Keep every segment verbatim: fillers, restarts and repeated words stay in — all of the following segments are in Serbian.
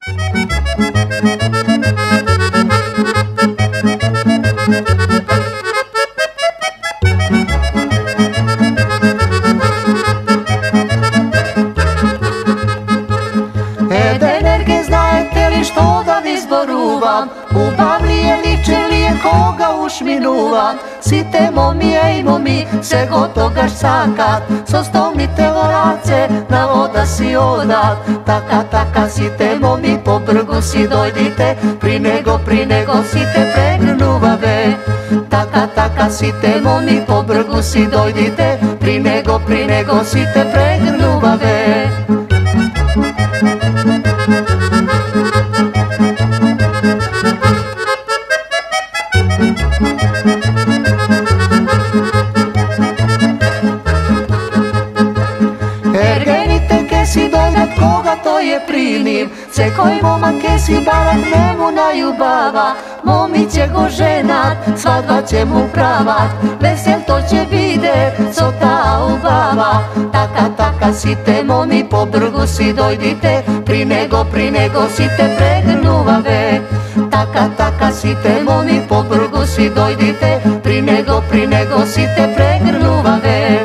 E da energije znajete li što da vi zboruvam, ubavlije liče li je koga ušminuvam. Site momi, ej momi, se gotogaš sakat, sostomnite lorace, na voda si odat. Taka, taka, site momi, po brgu si dojdite, pri nego, pri nego si te pregrnuvave. Taka, taka, site momi, po brgu si dojdite, pri nego, pri nego si te pregrnuvave. Ergenite ke si dojdat koga to je primim, se koji momak ke si barat nemu najubava. Momi će go ženat, svadba će mu pravat, vesel to će bide, co ta ubava. Taka, taka si te momi, po brgu si dojdite, pri nego, pri nego si te pregrnuvave. Taka, taka si te momi, po brgu si dojdite, pri nego, pri nego si te pregrnuvave.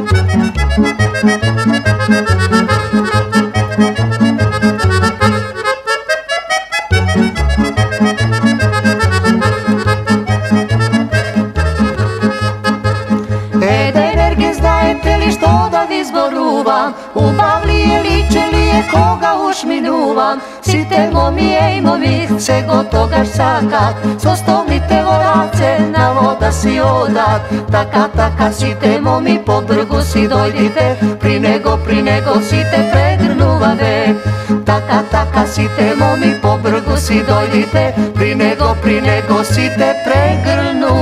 E da energije znajete li što da vi zboruvam, ubavlije liče li je koga ušminuvam. Site momi, ej momi, se gotogaš sakat, sostomnite lorace, na voda si odat. Taka, taka, site momi, po brgu si dojdite, pri nego, pri nego si te pregrnuvave. Taka, taka, site momi, po brgu si dojdite, pri nego, pri nego si te pregrnuvave.